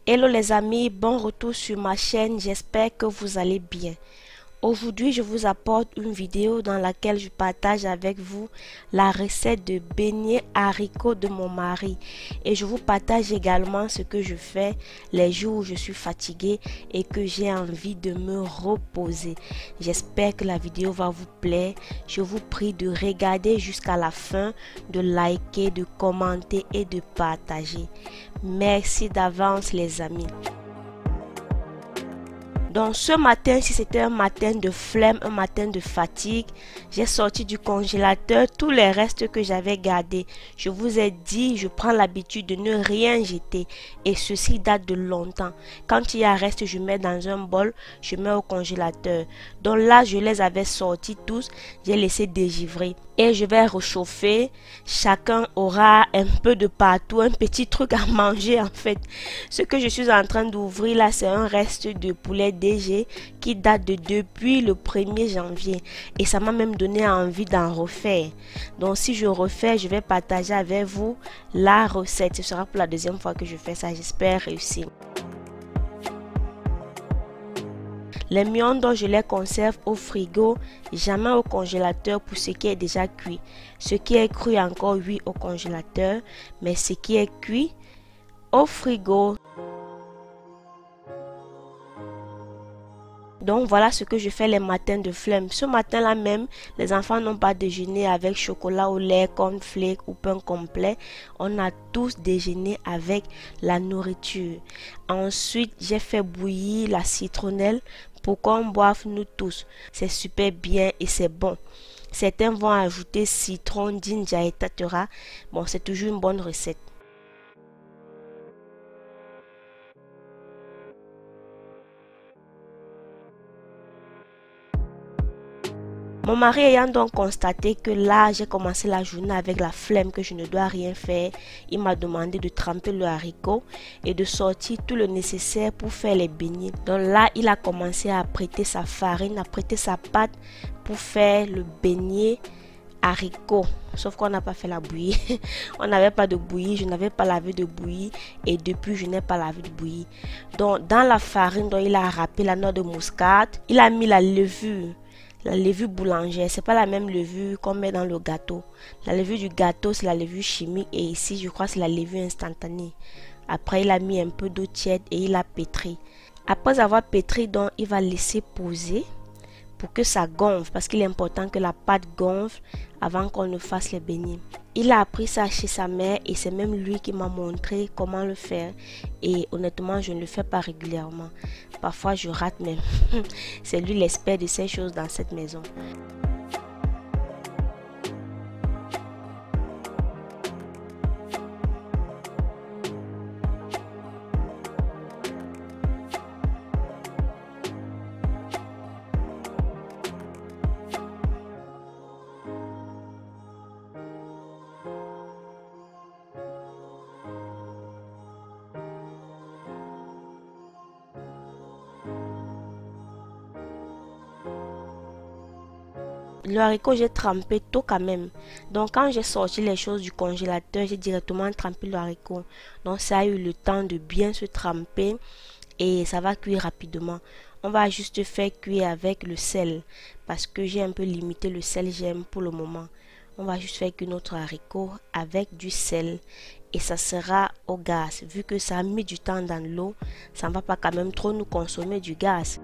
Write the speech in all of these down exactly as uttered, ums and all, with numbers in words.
Hello les amis, bon retour sur ma chaîne, j'espère que vous allez bien. Aujourd'hui, je vous apporte une vidéo dans laquelle je partage avec vous la recette de beignets haricots de mon mari. Et je vous partage également ce que je fais les jours où je suis fatiguée et que j'ai envie de me reposer. J'espère que la vidéo va vous plaire. Je vous prie de regarder jusqu'à la fin, de liker, de commenter et de partager. Merci d'avance les amis. Donc ce matin, si c'était un matin de flemme, un matin de fatigue, j'ai sorti du congélateur tous les restes que j'avais gardés. Je vous ai dit, je prends l'habitude de ne rien jeter et ceci date de longtemps. Quand il y a reste, je mets dans un bol, je mets au congélateur. Donc là, je les avais sortis tous, j'ai laissé dégivrer. Et je vais réchauffer. Chacun aura un peu de partout, un petit truc à manger en fait. Ce que je suis en train d'ouvrir là, c'est un reste de poulet D G qui date de depuis le premier janvier. Et ça m'a même donné envie d'en refaire. Donc si je refais, je vais partager avec vous la recette. Ce sera pour la deuxième fois que je fais ça. J'espère réussir. Les miondons, je les conserve au frigo, jamais au congélateur pour ce qui est déjà cuit. Ce qui est cru encore, oui, au congélateur, mais ce qui est cuit, au frigo. Donc voilà ce que je fais les matins de flemme. Ce matin-là même, les enfants n'ont pas déjeuné avec chocolat au lait, cornflakes ou pain complet. On a tous déjeuné avec la nourriture. Ensuite, j'ai fait bouillir la citronnelle pour qu'on boive nous tous. C'est super bien et c'est bon. Certains vont ajouter citron, ginger et cetera. Bon, c'est toujours une bonne recette. Mon mari ayant donc constaté que là, j'ai commencé la journée avec la flemme, que je ne dois rien faire, il m'a demandé de tremper le haricot et de sortir tout le nécessaire pour faire les beignets. Donc là, il a commencé à prêter sa farine, à prêter sa pâte pour faire le beignet haricot. Sauf qu'on n'a pas fait la bouillie. On n'avait pas de bouillie, je n'avais pas lavé de bouillie et depuis, je n'ai pas lavé de bouillie. Donc dans la farine, donc, il a râpé la noix de muscade, il a mis la levure. La levure boulangère, c'est pas la même levure qu'on met dans le gâteau. La levure du gâteau, c'est la levure chimique et ici, je crois, c'est la levure instantanée. Après, il a mis un peu d'eau tiède et il a pétri. Après avoir pétri, donc, il va laisser poser pour que ça gonfle parce qu'il est important que la pâte gonfle avant qu'on ne fasse les beignets. Il a appris ça chez sa mère et c'est même lui qui m'a montré comment le faire. Et honnêtement, je ne le fais pas régulièrement. Parfois, je rate même. C'est lui l'expert de ces choses dans cette maison. Le haricot, j'ai trempé tôt quand même. Donc, quand j'ai sorti les choses du congélateur, j'ai directement trempé le haricot. Donc, ça a eu le temps de bien se tremper et ça va cuire rapidement. On va juste faire cuire avec le sel parce que j'ai un peu limité le sel j'aime pour le moment. On va juste faire cuire notre haricot avec du sel et ça sera au gaz. Vu que ça a mis du temps dans l'eau, ça ne va pas quand même trop nous consommer du gaz.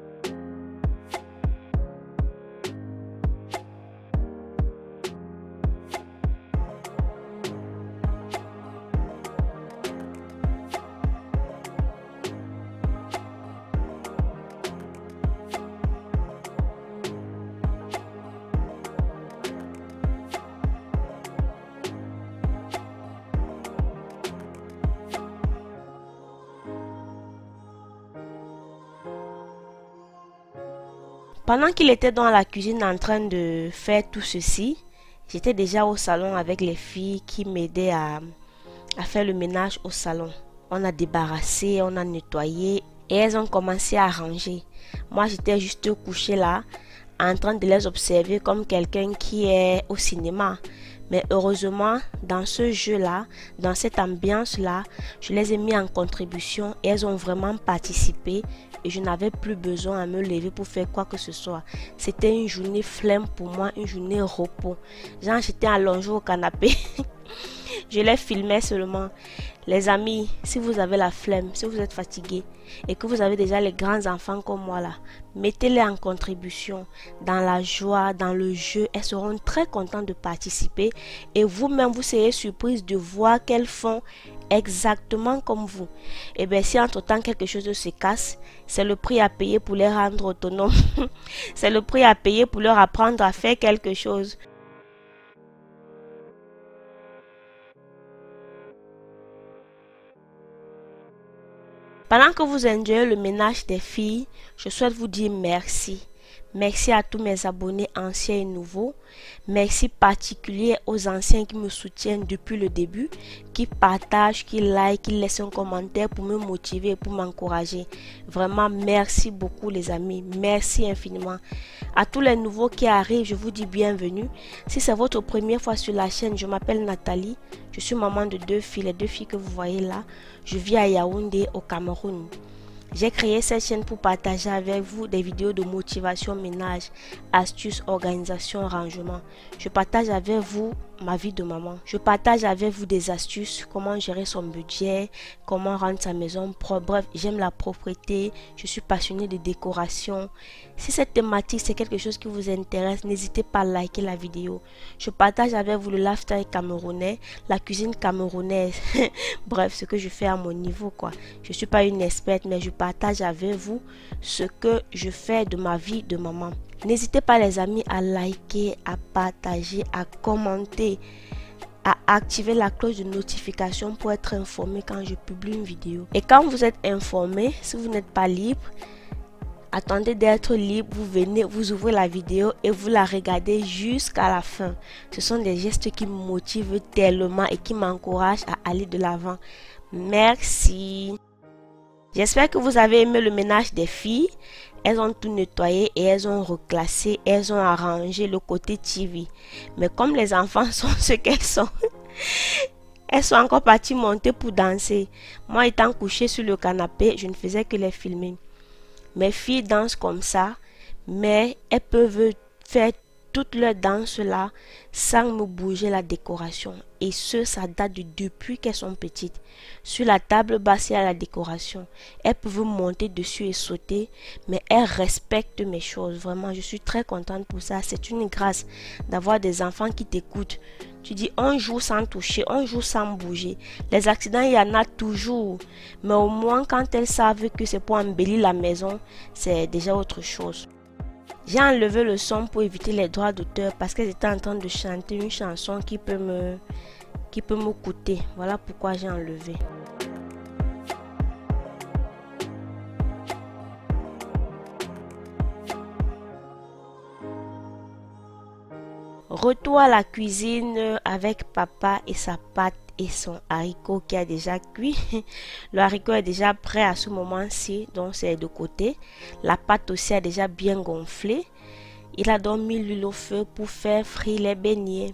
Pendant qu'il était dans la cuisine en train de faire tout ceci, j'étais déjà au salon avec les filles qui m'aidaient à, à faire le ménage au salon. On a débarrassé, on a nettoyé et elles ont commencé à ranger. Moi, j'étais juste couchée là, en train de les observer comme quelqu'un qui est au cinéma. Mais heureusement, dans ce jeu-là, dans cette ambiance-là, je les ai mis en contribution et elles ont vraiment participé. Et je n'avais plus besoin à me lever pour faire quoi que ce soit. C'était une journée flemme pour moi, une journée repos. Genre, j'étais allongée au canapé. Je les filmais seulement. Les amis, si vous avez la flemme, si vous êtes fatigué et que vous avez déjà les grands enfants comme moi là, mettez-les en contribution dans la joie, dans le jeu. Elles seront très contentes de participer et vous-même vous serez surprise de voir qu'elles font exactement comme vous. Et bien si entre-temps quelque chose se casse, c'est le prix à payer pour les rendre autonomes. C'est le prix à payer pour leur apprendre à faire quelque chose. Pendant que vous enjoyez le ménage des filles, je souhaite vous dire merci. Merci à tous mes abonnés anciens et nouveaux. Merci particulier aux anciens qui me soutiennent depuis le début, qui partagent, qui like, qui laissent un commentaire pour me motiver et pour m'encourager. Vraiment, merci beaucoup les amis. Merci infiniment. À tous les nouveaux qui arrivent, je vous dis bienvenue. Si c'est votre première fois sur la chaîne, je m'appelle Nathalie. Je suis maman de deux filles, les deux filles que vous voyez là. Je vis à Yaoundé au Cameroun. J'ai créé cette chaîne pour partager avec vous des vidéos de motivation, ménage, astuces, organisation, rangement. Je partage avec vous ma vie de maman. Je partage avec vous des astuces, comment gérer son budget, comment rendre sa maison propre. Bref, j'aime la propreté, je suis passionnée de décoration. Si cette thématique c'est quelque chose qui vous intéresse, n'hésitez pas à liker la vidéo. Je partage avec vous le lifestyle camerounais, la cuisine camerounaise. Bref, ce que je fais à mon niveau quoi. Je suis pas une experte mais je partage avec vous ce que je fais de ma vie de maman. N'hésitez pas les amis à liker, à partager, à commenter, à activer la cloche de notification pour être informé quand je publie une vidéo. Et quand vous êtes informé, si vous n'êtes pas libre, attendez d'être libre, vous venez, vous ouvrez la vidéo et vous la regardez jusqu'à la fin. Ce sont des gestes qui me motivent tellement et qui m'encouragent à aller de l'avant. Merci. J'espère que vous avez aimé le ménage des filles. Elles ont tout nettoyé et elles ont reclassé, elles ont arrangé le côté T V. Mais comme les enfants sont ce qu'elles sont, elles sont encore parties monter pour danser. Moi étant couchée sur le canapé, je ne faisais que les filmer. Mes filles dansent comme ça, mais elles peuvent faire toute leur danse là sans me bouger la décoration. Et ce, ça date de depuis qu'elles sont petites. Sur la table basse, il y a la décoration. Elles peuvent monter dessus et sauter, mais elles respectent mes choses. Vraiment, je suis très contente pour ça. C'est une grâce d'avoir des enfants qui t'écoutent. Tu dis, on joue sans toucher, on joue sans bouger. Les accidents, il y en a toujours. Mais au moins, quand elles savent que c'est pour embellir la maison, c'est déjà autre chose. J'ai enlevé le son pour éviter les droits d'auteur parce qu'elles étaient en train de chanter une chanson qui peut me, qui peut me coûter. Voilà pourquoi j'ai enlevé. Retour à la cuisine avec papa et sa pâte et son haricot qui a déjà cuit. Le haricot est déjà prêt à ce moment-ci, donc c'est de côté. La pâte aussi a déjà bien gonflé. Il a donc mis l'huile au feu pour faire frire les beignets.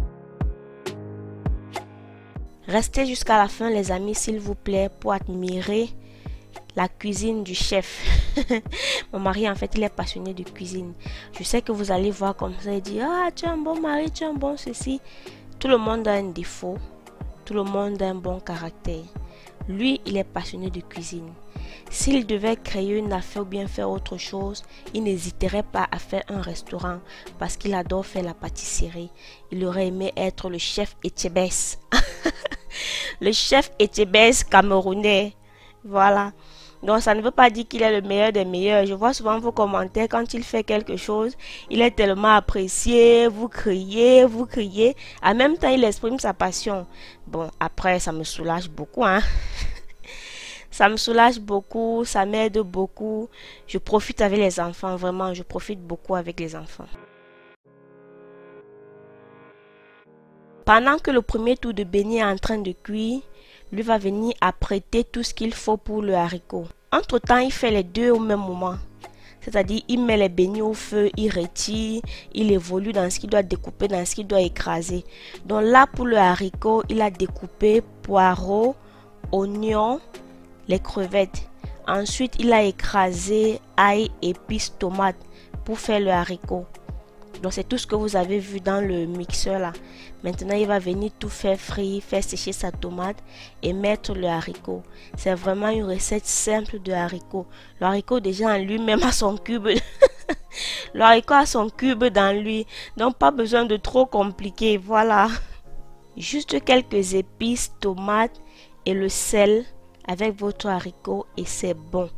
Restez jusqu'à la fin les amis s'il vous plaît pour admirer la cuisine du chef. Mon mari en fait il est passionné de cuisine. Je sais que vous allez voir comme ça et dire ah tu es un bon mari, tu es un bon ceci. Tout le monde a un défaut. Tout le monde a un bon caractère. Lui, il est passionné de cuisine. S'il devait créer une affaire ou bien faire autre chose, il n'hésiterait pas à faire un restaurant parce qu'il adore faire la pâtisserie. Il aurait aimé être le chef Etchebès. Le chef Etchebès camerounais. Voilà. Donc ça ne veut pas dire qu'il est le meilleur des meilleurs. Je vois souvent vos commentaires quand il fait quelque chose. Il est tellement apprécié. Vous criez, vous criez. En même temps, il exprime sa passion. Bon, après, ça me soulage beaucoup. Hein? Ça me soulage beaucoup. Ça m'aide beaucoup. Je profite avec les enfants. Vraiment, je profite beaucoup avec les enfants. Pendant que le premier tour de beignet est en train de cuire, lui va venir apprêter tout ce qu'il faut pour le haricot. Entre temps, il fait les deux au même moment. C'est-à-dire, il met les beignets au feu, il retire, il évolue dans ce qu'il doit découper, dans ce qu'il doit écraser. Donc là, pour le haricot, il a découpé poireaux, oignons, les crevettes. Ensuite, il a écrasé ail, épices, tomates pour faire le haricot. Donc c'est tout ce que vous avez vu dans le mixeur là. Maintenant il va venir tout faire frire, faire sécher sa tomate et mettre le haricot. C'est vraiment une recette simple de haricot. Le haricot déjà en lui-même a son cube. Le haricot a son cube dans lui. Donc pas besoin de trop compliquer. Voilà. Juste quelques épices, tomates et le sel avec votre haricot et c'est bon.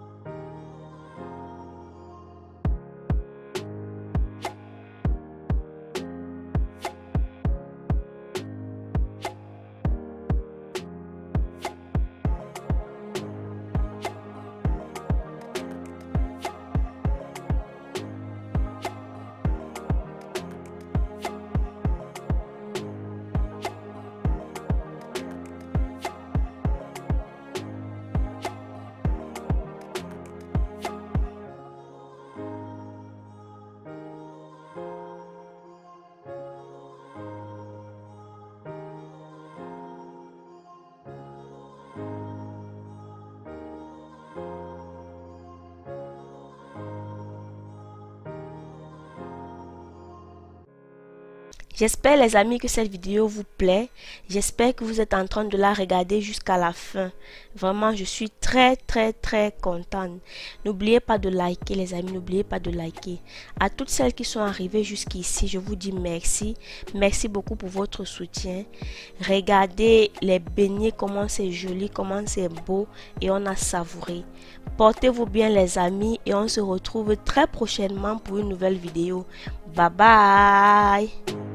J'espère les amis que cette vidéo vous plaît. J'espère que vous êtes en train de la regarder jusqu'à la fin. Vraiment, je suis très très très contente. N'oubliez pas de liker les amis, n'oubliez pas de liker. À toutes celles qui sont arrivées jusqu'ici, je vous dis merci. Merci beaucoup pour votre soutien. Regardez les beignets, comment c'est joli, comment c'est beau et on a savouré. Portez-vous bien les amis et on se retrouve très prochainement pour une nouvelle vidéo. Bye bye.